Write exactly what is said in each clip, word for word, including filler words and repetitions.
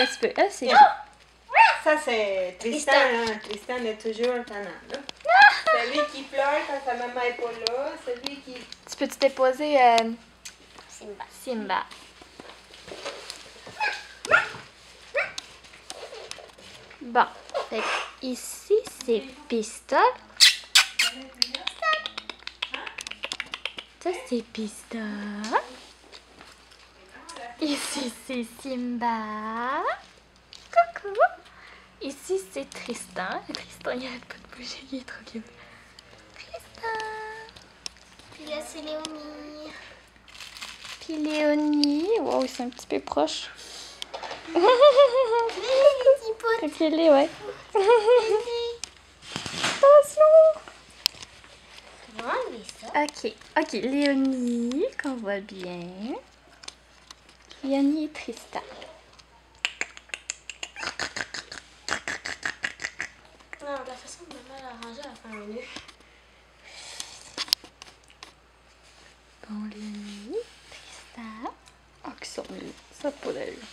Qu'est-ce que tu peux? Ah, c'est... Ça, c'est Tristan. Hein? Tristan est toujours tannant. Là. C'est lui qui pleure quand sa maman n'est pas là. C'est lui qui... Tu peux-tu déposer euh, Simba. Simba? Bon, fait que ici, c'est Pistol. Ça, c'est Pistol. Ici, c'est Simba. Coucou. Ici, c'est Tristan. Tristan, il arrête pas de bouger, il est trop cute. Tristan. Puis là, c'est Léonie. Puis Léonie. Wow, ils sont un petit peu proches. Les petits potes. Ok, les, ouais. Attention. Comment enlever ça? Ok, ok, Léonie, qu'on voit bien. Léonie et Tristan. Non, la façon dont maman l'a rangé, elle a fait un nœud. Bon, Léonie, Tristan. Oh, qu'ils sont mignons. Ça n'a pas d'allure.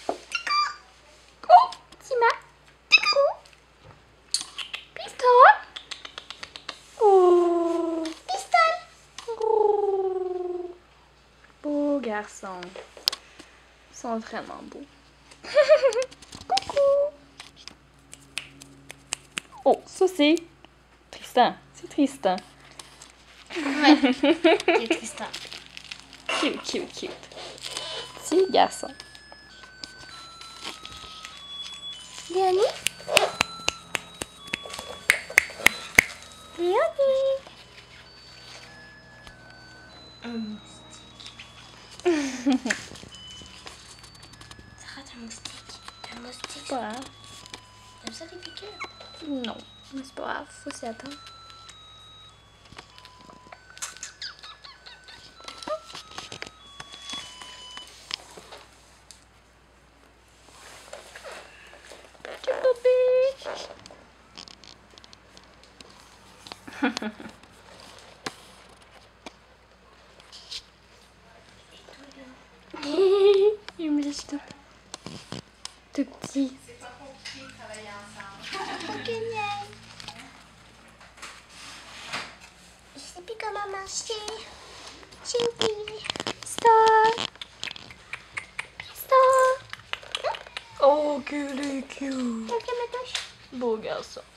Oh, Tima. Coucou. Pistol. Oh. Pistol. Oh. Beau garçon. Ils sont vraiment beaux. Coucou. Oh, ça c'est Tristan. C'est Tristan. Ouais. C'est Tristan. Cute, cute, cute. Petit garçon. Léonie? Léonie? Un moustique. Sarah, t'as un moustique. T'as un moustique. Pas grave. T'aimes ça les piqûres? Non, mais c'est pas grave, faut s'y attendre. Il me laisse tout, tout petit. C'est pas compliqué de travailler ensemble. Génial. Je sais plus comment marcher. J'ai oublié. Star! Star! Oh, qu'il est cute! Ok, ma touche. Beau garçon.